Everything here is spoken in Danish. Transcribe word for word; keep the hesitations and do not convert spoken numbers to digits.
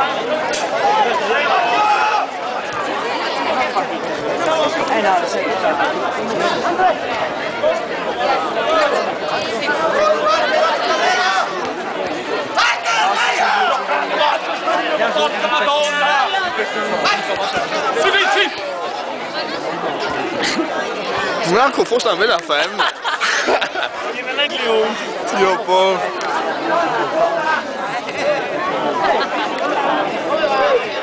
I know, it's like... Hvordan kunne forstå med dig for anden? Det er ikke lige jo på.